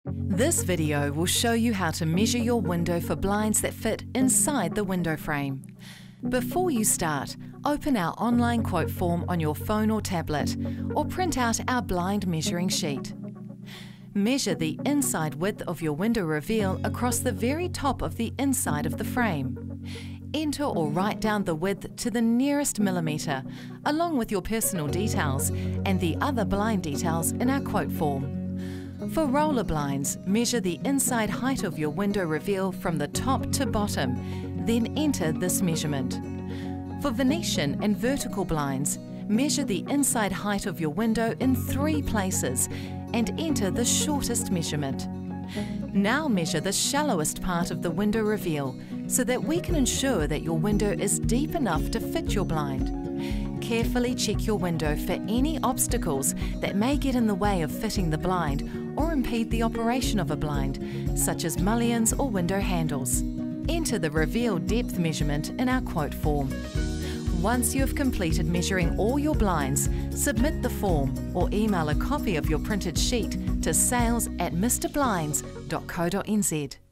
This video will show you how to measure your window for blinds that fit inside the window frame. Before you start, open our online quote form on your phone or tablet, or print out our blind measuring sheet. Measure the inside width of your window reveal across the very top of the inside of the frame. Enter or write down the width to the nearest millimetre, along with your personal details and the other blind details in our quote form. For roller blinds, measure the inside height of your window reveal from the top to bottom, then enter this measurement. For Venetian and vertical blinds, measure the inside height of your window in 3 places and enter the shortest measurement. Now measure the shallowest part of the window reveal so that we can ensure that your window is deep enough to fit your blind. Carefully check your window for any obstacles that may get in the way of fitting the blind or impede the operation of a blind, such as mullions or window handles. Enter the reveal depth measurement in our quote form. Once you have completed measuring all your blinds, submit the form or email a copy of your printed sheet to sales@mrblinds.co.nz.